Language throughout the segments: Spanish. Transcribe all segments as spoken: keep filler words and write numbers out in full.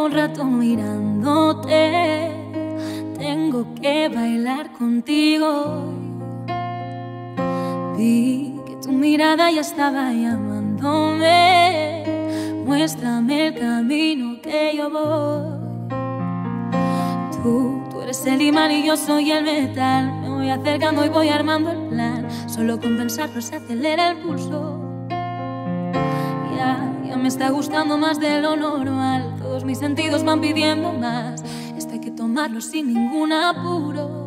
un rato mirándote, tengo que bailar contigo. Vi que tu mirada ya estaba llamándome. Muéstrame el camino que yo voy. Tú, tú eres el imán y yo soy el metal. Me voy acercando y voy armando el plan. Solo con pensarlo se acelera el pulso. Ya, ya me está gustando más de lo normal. Todos mis sentidos van pidiendo más. Esto hay que tomarlo sin ningún apuro.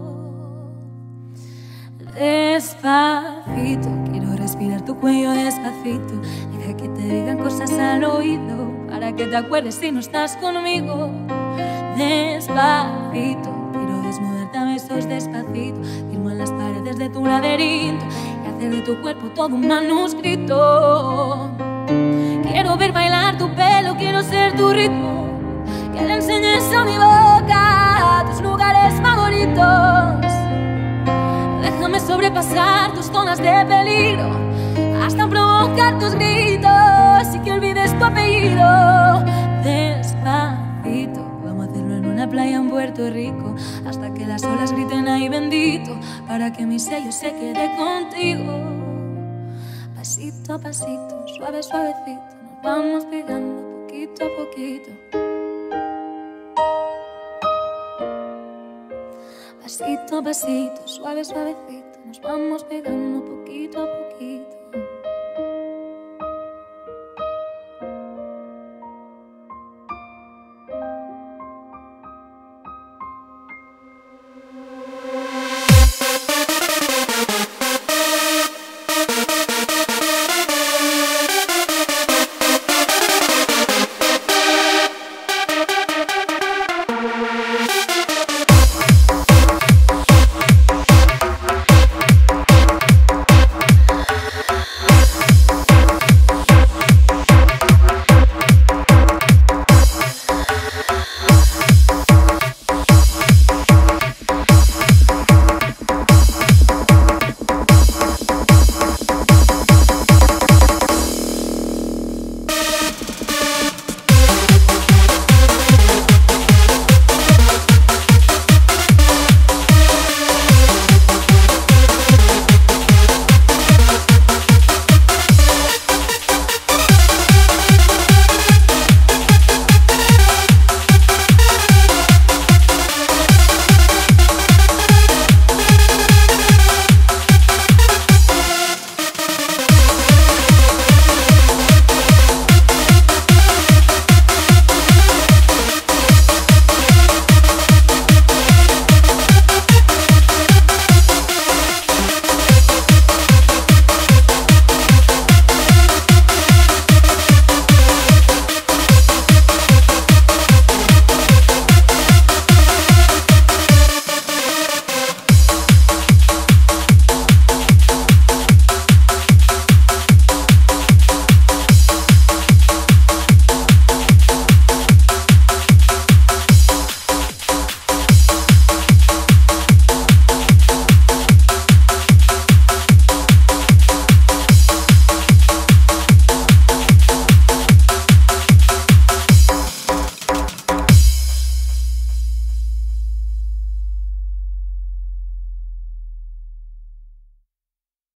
Despacito, quiero respirar tu cuello despacito. Deja que te digan cosas al oído, para que te acuerdes si no estás conmigo. Despacito, quiero desnudarte a besos despacito. Firmo en las paredes de tu laberinto y hacer de tu cuerpo todo un manuscrito. Quiero ver bailar tu pelo, quiero ser tu ritmo. Que le enseñes a mi boca tus lugares favoritos. Déjame sobrepasar tus zonas de peligro hasta provocar tus gritos y que olvides tu apellido. Despacito, vamos a hacerlo en una playa en Puerto Rico hasta que las olas griten ahí bendito, para que mi sello se quede contigo. Pasito a pasito, suave suavecito, nos vamos pegando poquito a poquito. Pasito a pasito, suave suavecito, nos vamos pegando poquito a poquito.